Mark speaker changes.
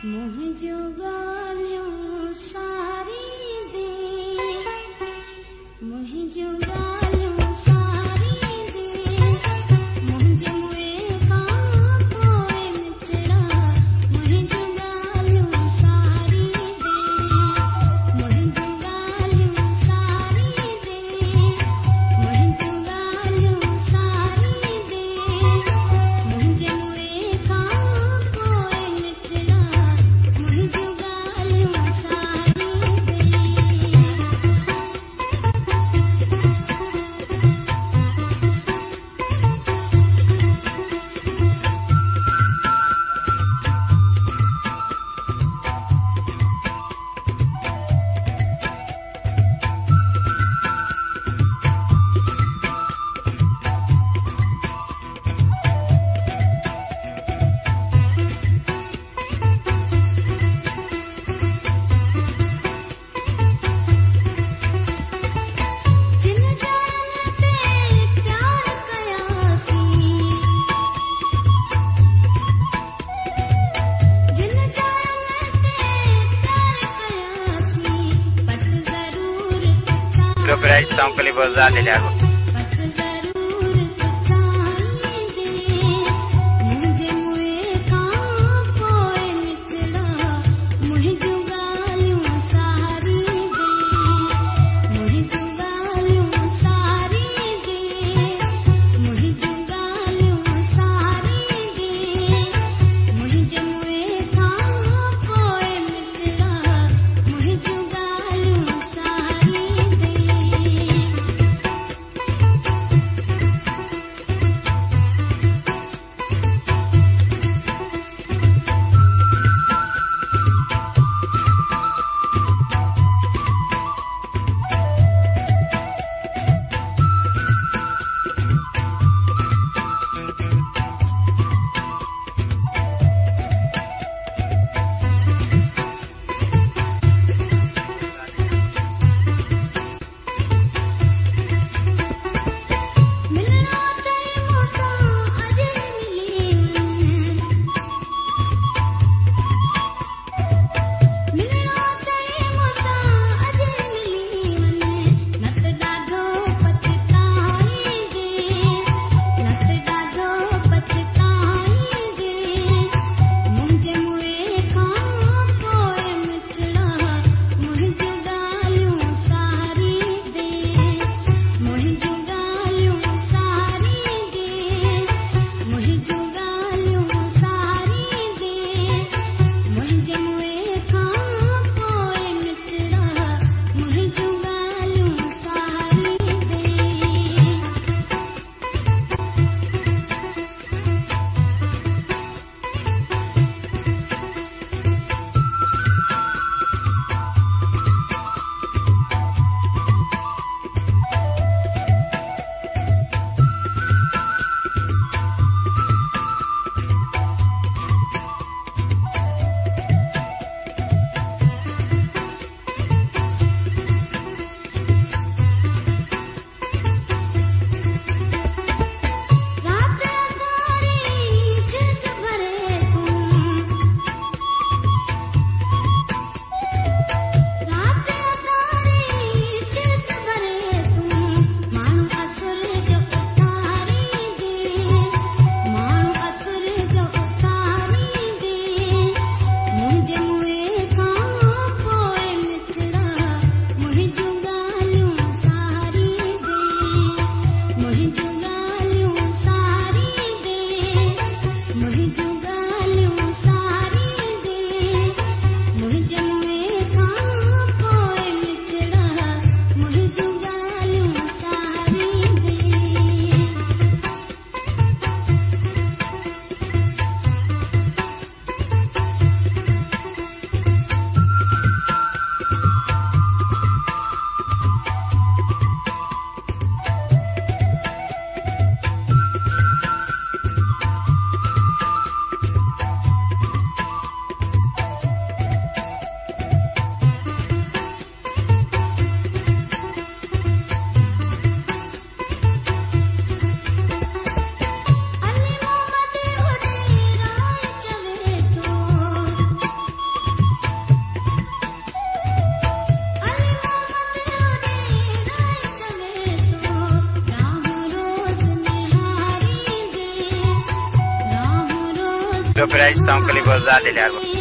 Speaker 1: मुंहिंजूं ॻाल्हियूं सारी दे मुंहिंजूं ॻाल्हियूं सारी दे मुंहिंजे मुंहुं खां पोइ निचड़ा मुंहिंजूं ॻाल्हियूं सारी दे मुंहिंजूं ॻाल्हियूं सारी दे मुंहिंजूं ॻाल्हियूं सारी दे मुंहिंजे मुंहुं खां पोइ निचड़ा मुंहिंजूं ॻाल्हियूं सारी दे जिन जान ते प्यार कयासी जिन जान ते प्यार कयासी पत ज़रूर
Speaker 2: Lo operáis tan que le puedo dar de largo.
Speaker 1: पत ज़रूर चाहींदे मुंहिंजे मुंहुं खां पोइ निचड़ा मुंहिंजूं ॻाल्हियूं सारी दे मुंहिंजूं ॻाल्हियूं सारी दे मुंहिंजूं ॻाल्हियूं सारी दे मुंहिंजे मुंहुं खां पोइ निचड़ा मुंहिंजूं ॻाल्हियूं सारी दे मिलना तई मूंसां अॼु मिली मिलना तई मूंसां अॼु मिली न त ॾाढो पछताईंदे न त ॾाढो पछताईंदे मुंहिंजे मुंहुं खां पोइ निचड़ा मुंहिंजूं ॻाल्हियूं सारी दे मुंहिंजूं ॻाल्हियूं सारी दे मुंहिंजूं ॻाल्हियूं सारी दे मुंहिंजे मुंहुं खां पोइ निचड़ा मुंहिंजूं ॻाल्हियूं सारी दे
Speaker 2: Praise Tom Kaliboza de Lago.